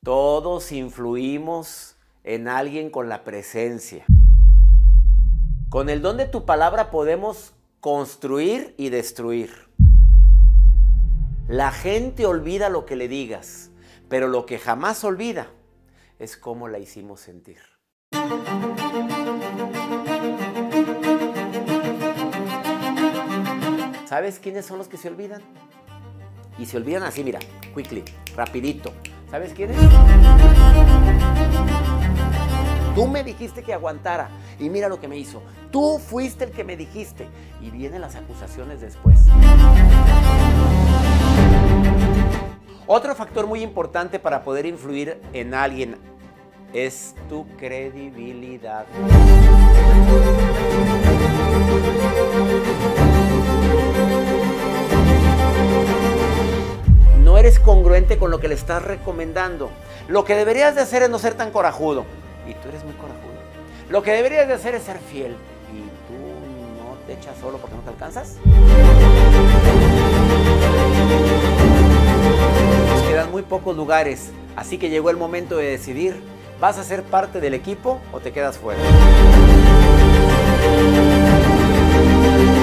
Todos influimos en alguien con la presencia. Con el don de tu palabra podemos construir y destruir. La gente olvida lo que le digas, pero lo que jamás olvida es cómo la hicimos sentir. ¿Sabes quiénes son los que se olvidan? Y se olvidan así, mira, quickly, rapidito. ¿Sabes quiénes? Tú me dijiste que aguantara y mira lo que me hizo. Tú fuiste el que me dijiste. Y vienen las acusaciones después. Otro factor muy importante para poder influir en alguien es tu credibilidad. No eres congruente con lo que le estás recomendando. Lo que deberías de hacer es no ser tan corajudo. Y tú eres muy corajudo. Lo que deberías de hacer es ser fiel. Y tú no te echas solo porque no te alcanzas. Nos quedan muy pocos lugares. Así que llegó el momento de decidir. ¿Vas a ser parte del equipo o te quedas fuera?